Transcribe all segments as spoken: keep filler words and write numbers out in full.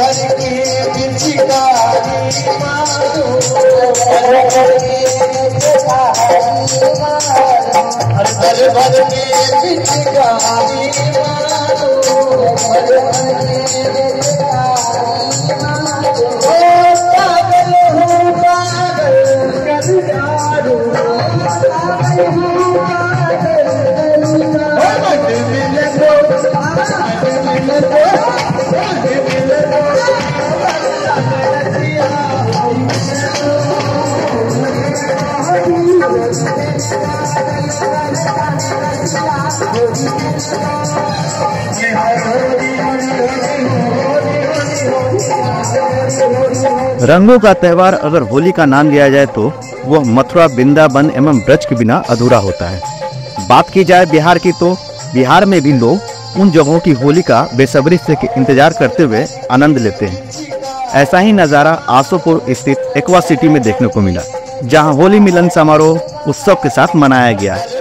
रंगों का त्योहार अगर होली का नाम लिया जाए तो वह मथुरा, वृंदावन एवं ब्रज के बिना अधूरा होता है। बात की जाए बिहार की तो बिहार में भी लोग उन जगहों की होली का बेसब्री से इंतजार करते हुए आनंद लेते हैं। ऐसा ही नज़ारा आसोपुर स्थित एक्वा सिटी में देखने को मिला, जहां होली मिलन समारोह उत्सव के साथ मनाया गया है।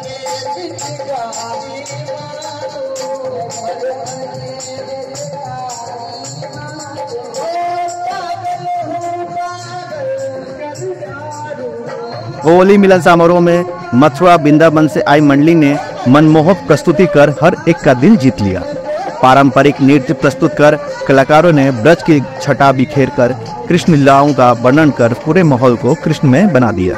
होली मिलन समारोह में मथुरा, वृंदावन से आई मंडली ने मनमोहक प्रस्तुति कर हर एक का दिल जीत लिया। पारंपरिक नृत्य प्रस्तुत कर कलाकारों ने ब्रज की छटा बिखेर कर कृष्ण लीलाओं का वर्णन कर पूरे माहौल को कृष्णमय बना दिया।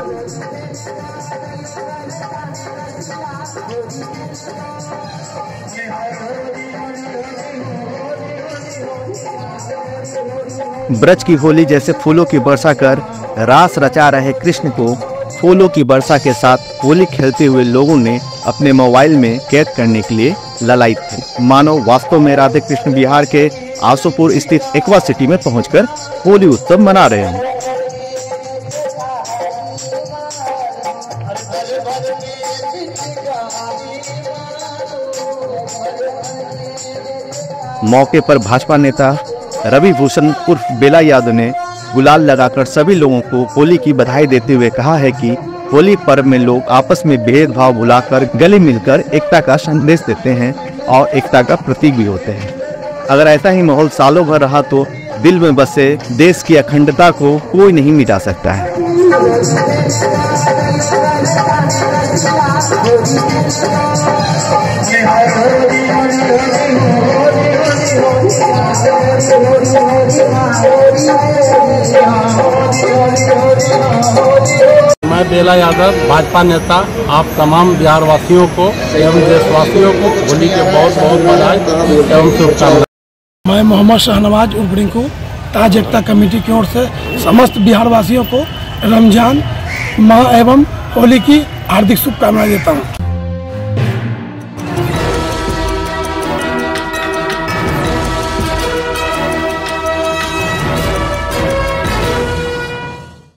ब्रज की होली जैसे फूलों की वर्षा कर रास रचा रहे कृष्ण को फूलों की वर्षा के साथ होली खेलते हुए लोगों ने अपने मोबाइल में कैद करने के लिए ललायित थे। मानो वास्तव में राधे कृष्ण बिहार के आसोपुर स्थित एक्वा सिटी में पहुंचकर होली उत्सव मना रहे हैं। मौके पर भाजपा नेता रवि भूषण उर्फ बेला यादव ने गुलाल लगाकर सभी लोगों को होली की बधाई देते हुए कहा है कि होली पर्व में लोग आपस में भेदभाव भुलाकर गले मिलकर एकता का संदेश देते हैं और एकता का प्रतीक भी होते हैं। अगर ऐसा ही माहौल सालों भर रहा तो दिल में बसे देश की अखंडता को कोई नहीं मिटा सकता है। मैं बेला यादव, भाजपा नेता, आप तमाम बिहार वासियों को एवं देशवासियों को होली के बहुत बहुत बधाई एवं शुभकामनाएं। मैं मोहम्मद शाहनवाज उर्फ रिंकू ताज एकता कमेटी की ओर से समस्त बिहार वासियों को रमजान माह एवं होली की हार्दिक शुभकामनाएं देता हूँ।